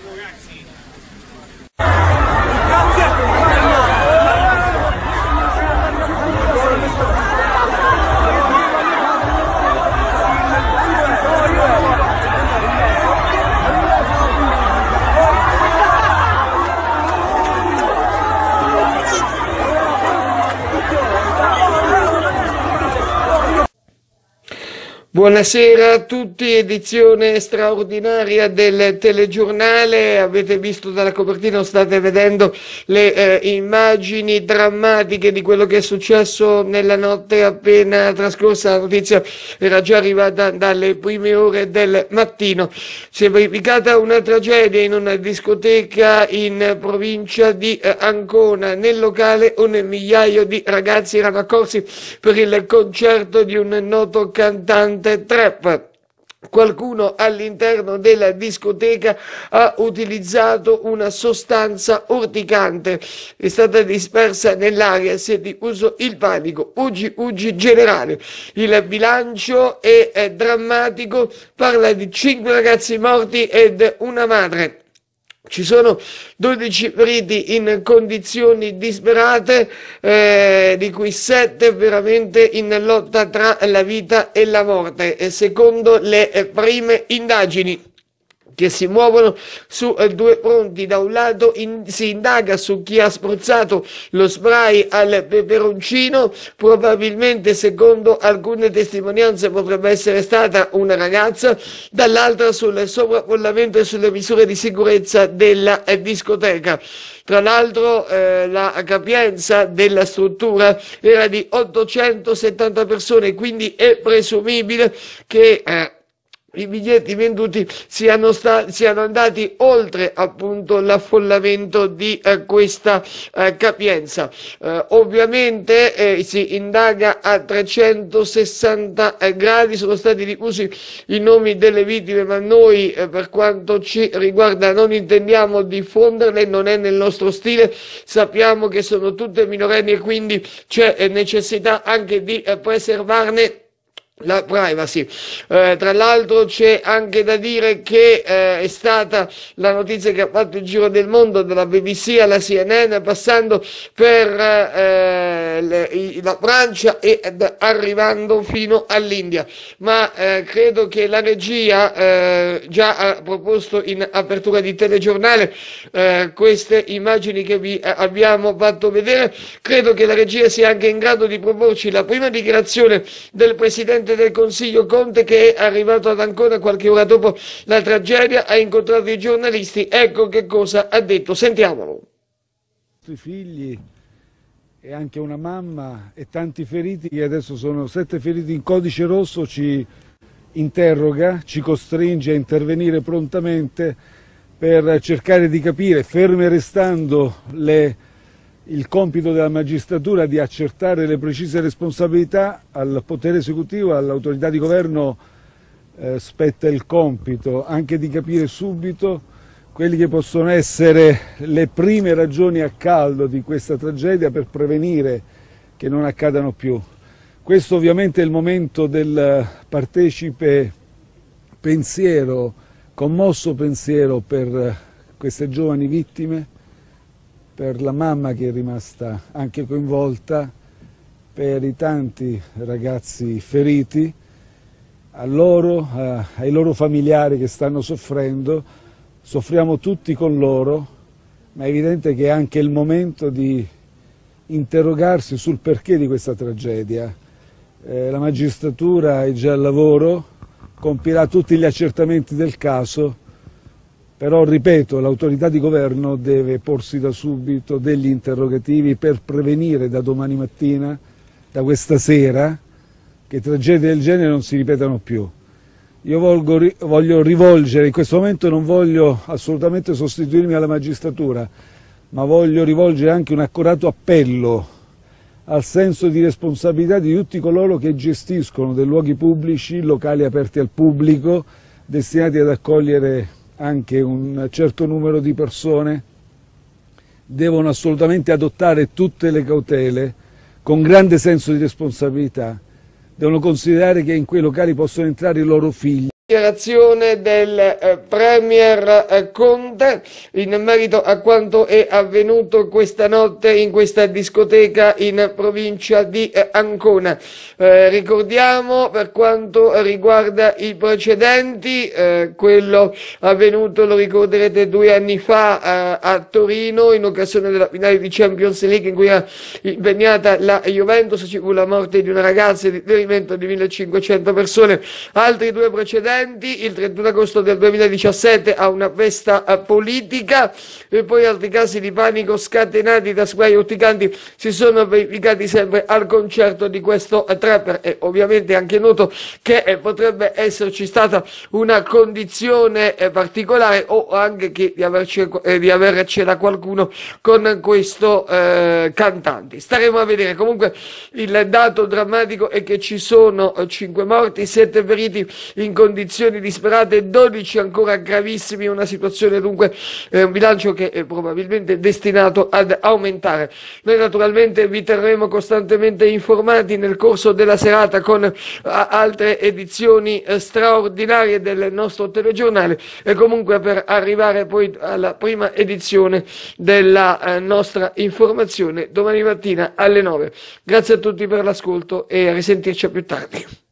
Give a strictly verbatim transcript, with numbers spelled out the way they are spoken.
Buonasera a tutti, edizione straordinaria del telegiornale. Avete visto dalla copertina, state vedendo le eh, immagini drammatiche di quello che è successo nella notte appena trascorsa. La notizia era già arrivata dalle prime ore del mattino. Si è verificata una tragedia in una discoteca in provincia di eh, Ancona. Nel locale un migliaio di ragazzi erano accorsi per il concerto di un noto cantante trap. Qualcuno all'interno della discoteca ha utilizzato una sostanza urticante, è stata dispersa nell'aria, si è diffuso il panico, uggi uggi generale. Il bilancio è, è drammatico, parla di cinque ragazzi morti ed una madre. Ci sono dodici feriti in condizioni disperate, eh, di cui sette veramente in lotta tra la vita e la morte, e secondo le eh, prime indagini che si muovono su eh, due fronti. Da un lato in, si indaga su chi ha spruzzato lo spray al peperoncino, probabilmente secondo alcune testimonianze potrebbe essere stata una ragazza, dall'altra sul sovraffollamento e sulle misure di sicurezza della eh, discoteca. Tra l'altro eh, la capienza della struttura era di ottocentosettanta persone, quindi è presumibile che eh, i biglietti venduti siano, sta, siano andati oltre appunto l'affollamento di eh, questa eh, capienza. Eh, ovviamente eh, si indaga a trecentosessanta eh, gradi, sono stati diffusi i nomi delle vittime, ma noi eh, per quanto ci riguarda non intendiamo diffonderle, non è nel nostro stile, sappiamo che sono tutte minorenni e quindi c'è eh, necessità anche di eh, preservarne la privacy. Eh, tra l'altro c'è anche da dire che eh, è stata la notizia che ha fatto il giro del mondo, dalla B B C alla C N N, passando per eh, le, i, la Francia e ed arrivando fino all'India. Ma eh, credo che la regia eh, già ha proposto in apertura di telegiornale eh, queste immagini che vi eh, abbiamo fatto vedere. Credo che la regia sia anche in grado di proporci la prima dichiarazione del Presidente del Consiglio Conte, che è arrivato ad Ancona qualche ora dopo la tragedia, ha incontrato i giornalisti. Ecco che cosa ha detto, sentiamolo. I figli e anche una mamma e tanti feriti, che adesso sono sette feriti in codice rosso, ci interroga, ci costringe a intervenire prontamente per cercare di capire, ferme restando le il compito della magistratura di accertare le precise responsabilità. Al potere esecutivo, all'autorità di governo eh, spetta il compito anche di capire subito quelli che possono essere le prime ragioni a caldo di questa tragedia per prevenire che non accadano più. Questo ovviamente è il momento del partecipe pensiero, commosso pensiero per queste giovani vittime, per la mamma che è rimasta anche coinvolta, per i tanti ragazzi feriti, a loro, a, ai loro familiari che stanno soffrendo. Soffriamo tutti con loro, ma è evidente che è anche il momento di interrogarsi sul perché di questa tragedia. Eh, la magistratura è già al lavoro, compirà tutti gli accertamenti del caso. Però, ripeto, l'autorità di governo deve porsi da subito degli interrogativi per prevenire da domani mattina, da questa sera, che tragedie del genere non si ripetano più. Io voglio, voglio rivolgere, in questo momento non voglio assolutamente sostituirmi alla magistratura, ma voglio rivolgere anche un accorato appello al senso di responsabilità di tutti coloro che gestiscono dei luoghi pubblici, locali aperti al pubblico, destinati ad accogliere anche un certo numero di persone. Devono assolutamente adottare tutte le cautele con grande senso di responsabilità, devono considerare che in quei locali possono entrare i loro figli. dichiarazione del eh, Premier eh, Conte in merito a quanto è avvenuto questa notte in questa discoteca in provincia di eh, Ancona. Eh, ricordiamo, per quanto riguarda i precedenti, eh, quello avvenuto, lo ricorderete, due anni fa eh, a Torino in occasione della finale di Champions League in cui era impegnata la Juventus. Ci fu la morte di una ragazza e di ferimento di millecinquecento persone. Altri due precedenti: il trentuno agosto del duemiladiciassette a una festa politica, e poi altri casi di panico scatenati da spray urticanti si sono verificati sempre al concerto di questo trapper. E ovviamente è anche noto che eh, potrebbe esserci stata una condizione eh, particolare, o anche che di, averci, eh, di avercela qualcuno con questo eh, cantante. Staremo a vedere. Comunque il dato drammatico è che ci sono cinque morti, sette feriti in condizioni disperate, dodici ancora gravissimi, una situazione dunque, eh, un bilancio che è probabilmente destinato ad aumentare. Noi naturalmente vi terremo costantemente informati nel corso della serata con uh, altre edizioni uh, straordinarie del nostro telegiornale, e comunque per arrivare poi alla prima edizione della uh, nostra informazione domani mattina alle nove. Grazie a tutti per l'ascolto e a risentirci più tardi.